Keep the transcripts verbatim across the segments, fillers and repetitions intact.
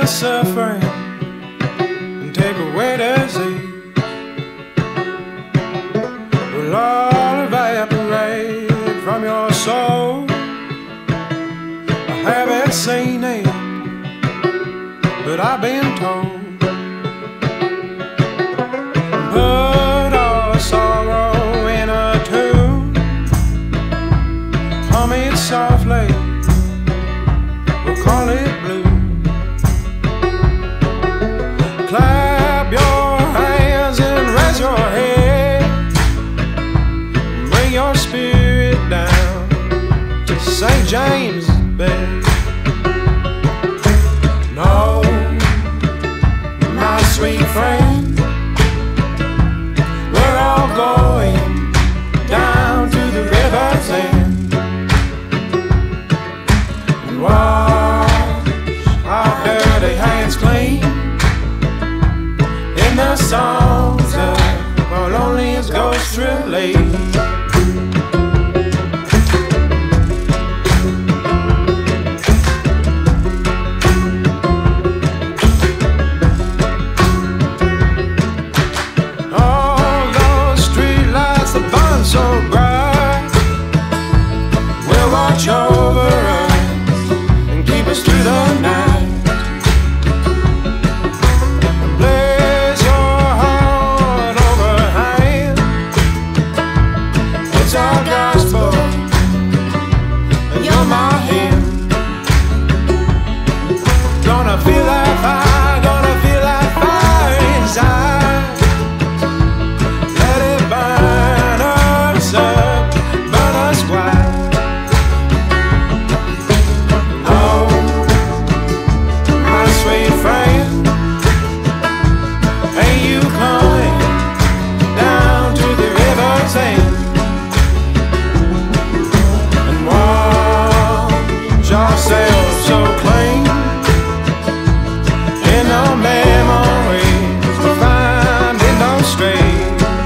the suffering and take away disease will all evaporate from your soul. I haven't seen it, but I've been told. Put all sorrow in a tune, hum it softly, we'll call it blue. Clap your hands and raise your head, bring your spirit down to Saint James' bed. No, my sweet friend, we're all going down to the river's end and wash our dirty hands clean in the songs of our loneliest ghost relief. So bright, will watch over us and keep us through the night. Place your heart over hand, it's our gospel, and you're my hymn. Gonna feel that fire, gonna feel that fire inside. Ourselves so clean in the memories we find in those streets.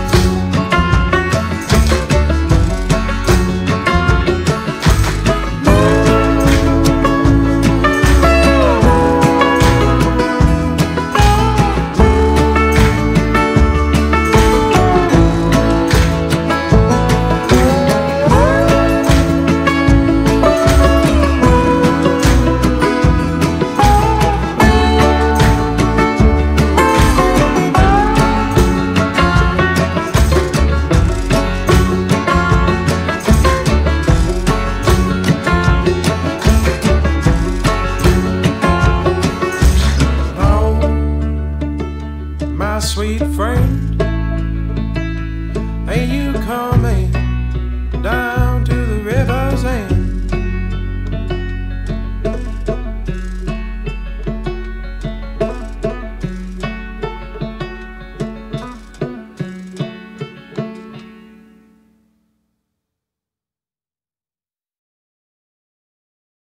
Sweet friend, are you coming down?